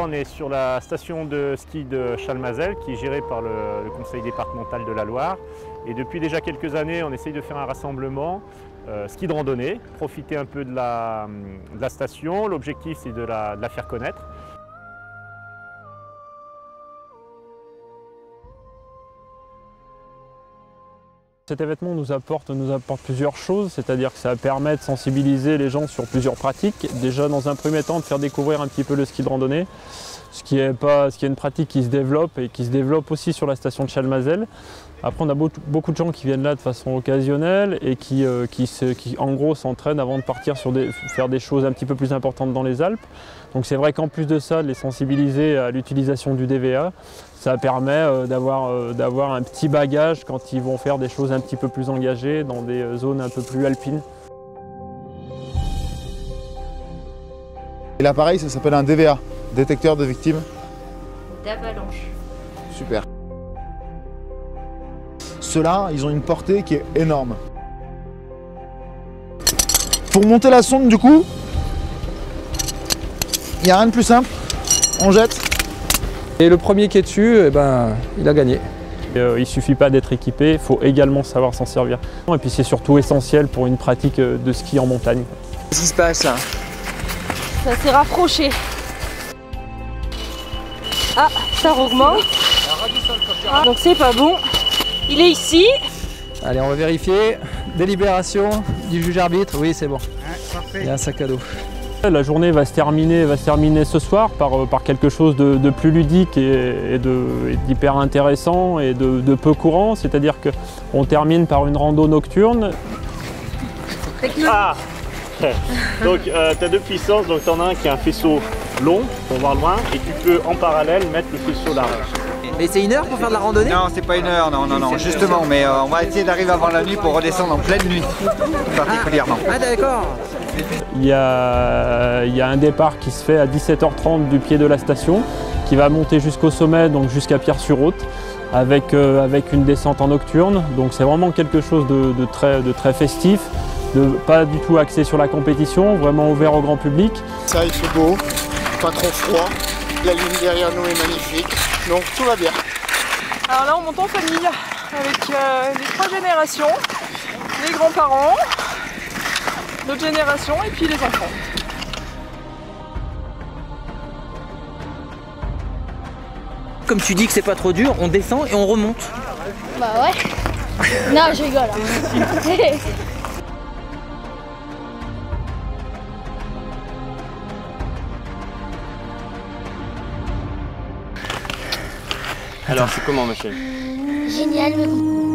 on est sur la station de ski de Chalmazel qui est gérée par le conseil départemental de la Loire. Et depuis déjà quelques années, on essaye de faire un rassemblement ski de randonnée, profiter un peu de la station. L'objectif, c'est de la faire connaître. Cet événement nous apporte plusieurs choses, c'est-à-dire que ça permet de sensibiliser les gens sur plusieurs pratiques. Déjà, dans un premier temps, de faire découvrir un petit peu le ski de randonnée, ce qui est une pratique qui se développe et qui se développe aussi sur la station de Chalmazel. Après, on a beaucoup de gens qui viennent là de façon occasionnelle et qui en gros, s'entraînent avant de partir faire des choses un petit peu plus importantes dans les Alpes. Donc c'est vrai qu'en plus de ça, de les sensibiliser à l'utilisation du DVA, ça permet d'avoir un petit bagage quand ils vont faire des choses un petit peu plus engagées dans des zones un peu plus alpines. Et l'appareil, ça s'appelle un DVA, détecteur de victimes d'avalanche. Super. Ceux-là, ils ont une portée qui est énorme. Pour monter la sonde, du coup, il n'y a rien de plus simple. On jette. Et le premier qui est dessus, eh ben, il a gagné. Il ne suffit pas d'être équipé, il faut également savoir s'en servir. Et puis c'est surtout essentiel pour une pratique de ski en montagne. Qu'est-ce qui se passe là? Ça s'est rapproché. Ah, ça augmente. Ah, donc c'est pas bon. Il est ici. Allez, on va vérifier. Délibération du juge arbitre. Oui, c'est bon. Il y a un sac à dos. La journée va se terminer ce soir par quelque chose de plus ludique et d'hyper intéressant et de peu courant. C'est-à-dire qu'on termine par une rando nocturne. Ah. Donc tu as deux puissances, donc tu en as un qui a un faisceau long pour voir loin et tu peux en parallèle mettre le faisceau large. Mais c'est une heure pour faire de la randonnée? Non, c'est pas une heure, non, justement, mais on va essayer d'arriver avant la nuit pour redescendre en pleine nuit, particulièrement. Ah d'accord. Il y a un départ qui se fait à 17h30 du pied de la station, qui va monter jusqu'au sommet, donc jusqu'à Pierre-sur-Haute, avec une descente en nocturne. Donc c'est vraiment quelque chose de très festif, pas du tout axé sur la compétition, vraiment ouvert au grand public. Ça, il fait beau, pas trop froid, la ligne derrière nous est magnifique, donc tout va bien. Alors là, on monte en famille avec les 3 générations, les grands-parents, notre génération et puis les enfants. Comme tu dis que c'est pas trop dur, on descend et on remonte. Bah ouais. Non, je rigole. Hein. Alors, c'est comment, ma chérie? Génial.